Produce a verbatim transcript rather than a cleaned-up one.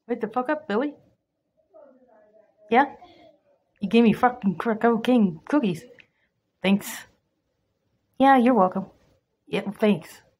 Wake the fuck up, Billy. Yeah? You gave me fucking cocaine cookies. Thanks. Yeah, you're welcome. Yeah, thanks.